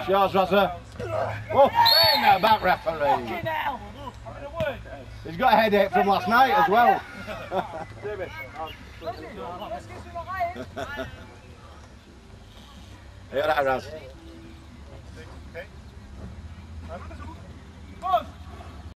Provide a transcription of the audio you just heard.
yours, Razza. Oh, bang that back, referee. He's got a headache from last night as well. Here that, Raz.